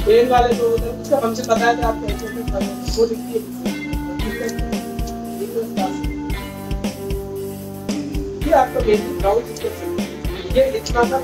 पेड़ वाले जो होते हैं उसका हमसे बताया था आप कैसे वो लिखिए ये आपका बेसिक ब्राउज ये इतना सा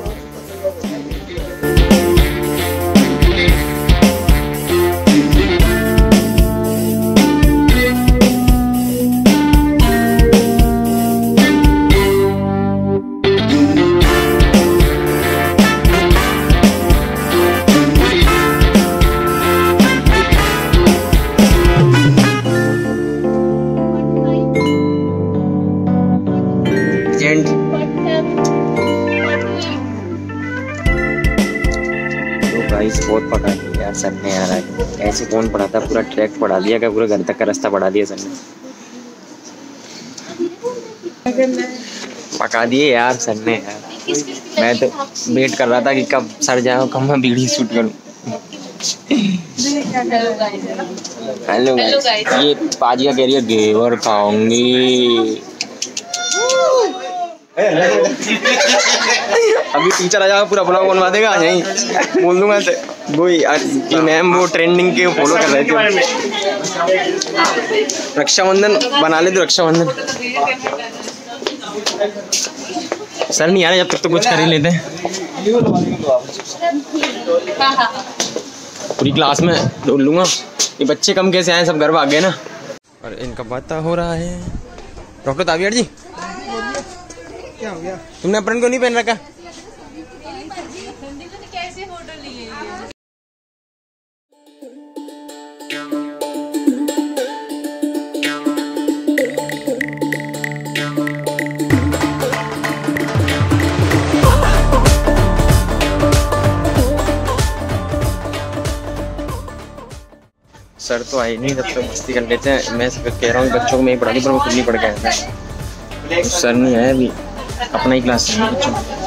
बहुत पढ़ा दिया यार सर ने यार, ऐसे कौन पढ़ाता, पूरा ट्रैक पढ़ा दिया क्या, पूरा घर तक का रास्ता पढ़ा दिया सर ने, पका दिए यार सर ने यार। मैं तो वेट कर रहा था कि कब सर जाए, कब मैं बीड़ी शूट करूं। हेलो गाइस, ये पाजी का कैरियर घेवर खाऊंगी। अभी टीचर आ जाएगा पूरा ब्लॉग बनवा देगा, यहीं बोल दूंगा वो कि मैम वो ट्रेंडिंग के फॉलो कर रहे थे। रक्षाबंधन बना ले तो रक्षाबंधन सर नहीं आ रहे, जब तक तो कुछ कर ही लेते हैं। पूरी क्लास में ढूंढ लूंगा, ये बच्चे कम कैसे आए, सब घर भाग गए ना। और इनका बात हो रहा है। डॉक्टर ताबियार जी क्या हो गया, तुमने अपन को नहीं पहन रखा? कैसे फोटो लिए सर तो आए नहीं, तब तक मस्ती कर लेते हैं। मैं कह रहा हूँ बच्चों को मैं ही पढ़ा दूँ, पर वो खुद नहीं पढ़ के आया था। सर नहीं आया अभी, अपना ही क्लास है बच्चों।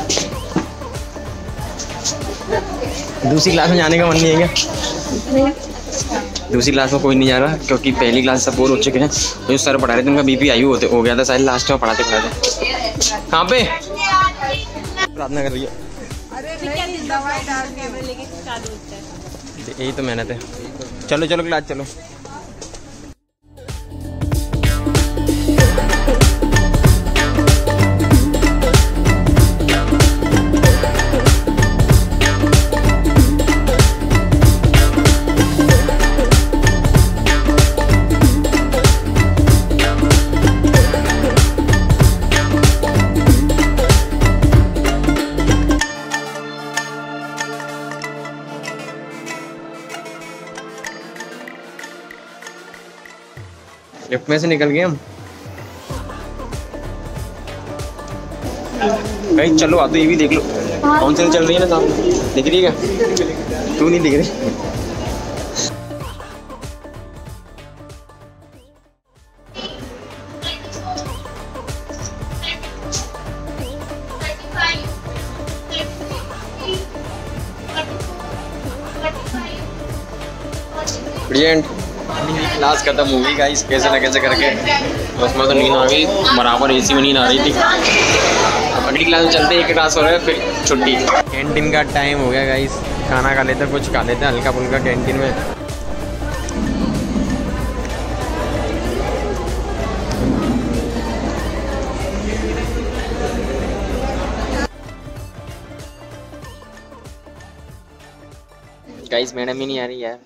दूसरी क्लास में जाने का मन नहीं है क्या? दूसरी क्लास में कोई नहीं जा रहा, क्योंकि पहली क्लास सब बोर हो चुके हैं। जो सर पढ़ा रहे थे उनका बीपी आयु हो गया था शायद, लास्ट में पढ़ाते पढ़ाते। कहाँ पे प्रार्थना कर रही है? यही तो मेहनत है। चलो चलो क्लास चलो। लिफ्ट में से निकल गए हम। कहीं चलो आ तो ये भी देख लो, कौन सी चल रही है ना सामने, दिख रही है क्या? क्यों नहीं दिख रही? ब्रिलियंट। क्लास खत्म हो गई गाइस, कैसे ना कैसे करके। उसमें तो नींद आ गई, बराबर एसी में नींद आ रही थी। अब अगली क्लास में चलते, एक क्लास हो रहा है फिर छुट्टी। कैंटीन का टाइम हो गया गाइस, खाना खा लेते हैं, कुछ खा लेते हैं हल्का फुल्का कैंटीन में। गाइस मैडम ही नहीं आ रही यार।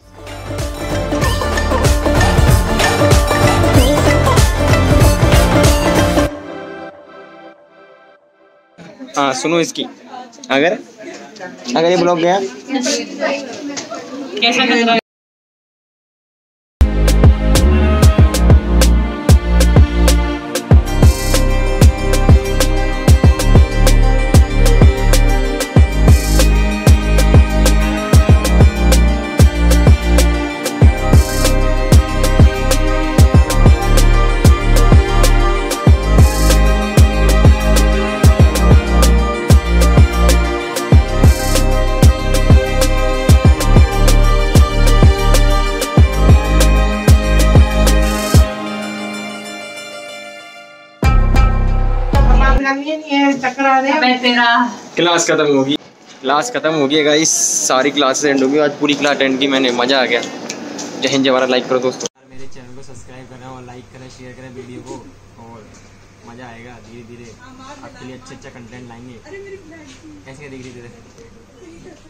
हाँ सुनो इसकी, अगर ये ब्लॉग गया कैसा लग रहा है? क्लास खत्म होगी, क्लास ख़त्म हो गई गाइस, सारी क्लासेस एंड हो गई, आज पूरी क्लास अटेंड की मैंने, मज़ा आ गया। जय हिंद जय भारत, लाइक करो दोस्तों, मेरे चैनल को सब्सक्राइब करें और लाइक करें, शेयर करें वीडियो को, और मज़ा आएगा। धीरे धीरे आपके लिए अच्छा कंटेंट लाएंगे। कैसे धीरे धीरे